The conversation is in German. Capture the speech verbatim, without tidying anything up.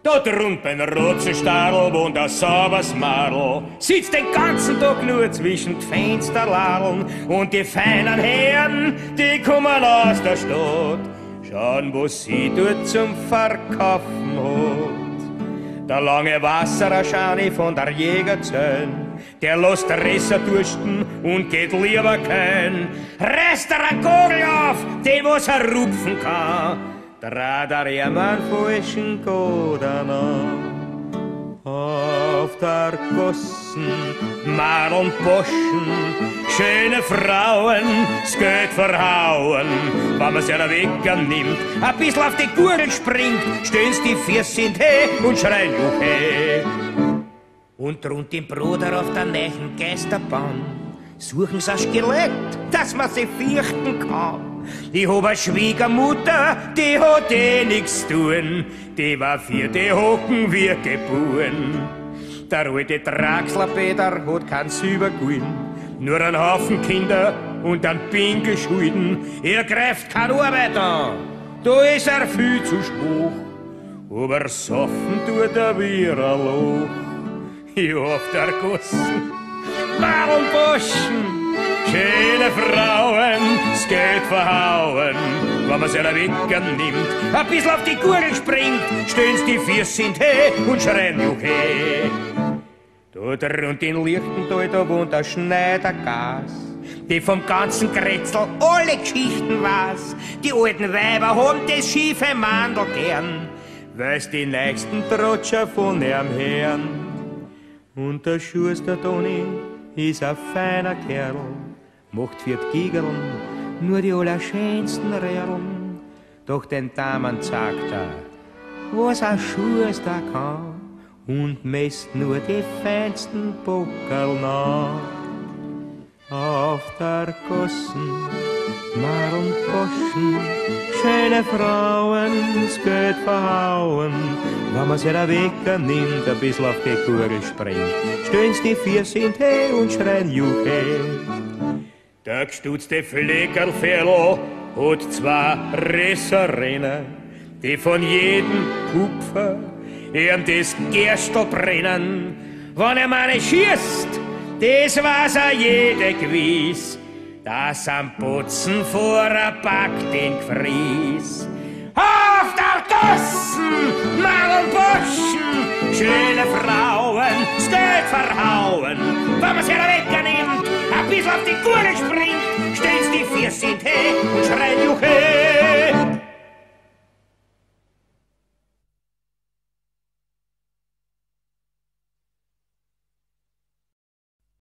Dort rund beim Rotzenstadel wohnt ein sauberes Madel, sitzt den ganzen Tag nur zwischen die Fensterladeln und die feinen Herren, die kommen aus der Stadt, schauen, was sie dort zum Verkaufen hat. Der lange Wassererschani von der Jägerzellen, der lässt der Resser dursten und geht lieber kein. Reißt er einen Kogel auf, den was er rupfen kann, draht er ihm einen falschen Koden an. Auf der Gossen, Mann und Boschen, schöne Frauen, das Geld verhauen. Wenn man sie wegnimmt, ein bisschen auf die Gurgel springt, stöhn's die Füße in die Höhe und schreien Juche. Und rund den Bruder auf der neuen Geisterbahn suchen sie ein Skelett, dass man sie fürchten kann. Ich hab eine Schwiegermutter, die hat eh nix tun, die war für die Hocken wie geboren. Der alte Draxler-Peter hat kein Silbergulden, nur einen Haufen Kinder und einen Pinkelschulden. Er greift keine Arbeit an, da ist er viel zu schwach, aber soffen tut er wie ein Loch. Ich auf der Gossen, Mann und Burschen, schöne Frauen, das Geld verhauen. Wenn man sie wegnimmt, ein bisschen auf die Gurgel springt, stöhn's die Füße in die Höhe und schreien Juche. Dort rund in Lichtental, da wohnt ein Schneidergas, die vom ganzen Kretzel alle Geschichten weiß. Die alten Weiber haben das schiefe Mandel gern, weil's die nächsten Trotscher von ihrem Herrn. Und der Schuster Toni ist ein feiner Kerl, macht für die Gigerln nur die allerschönsten Rährln. Doch den Damen sagt er, was ein Schuster kann, und messt nur die feinsten Bockerl an. Auf der Gossen, Mar und Goschen, schöne Frauen, das Geld verhauen. Wenn man sie da wegnimmt, ein bisschen auf die Gurgel springt, stöhn's die Füße in die Höhe und schreien Juche. Der gestutzte Fleckerlferl hat zwei Resserinnen, die von jedem Kupfer ihm das Gerstel brennen. Wenn er meine schießt, das weiß er jede gewiss, dass am Putzen vor er packt den Gefries. Auf der Gossen, Mann und Burschen, schöne Frauen, das Geld verhauen. Wenn man sie da wegnimmt, ein bisschen auf die Gurgel springt, stellt's die Füße in die Höhe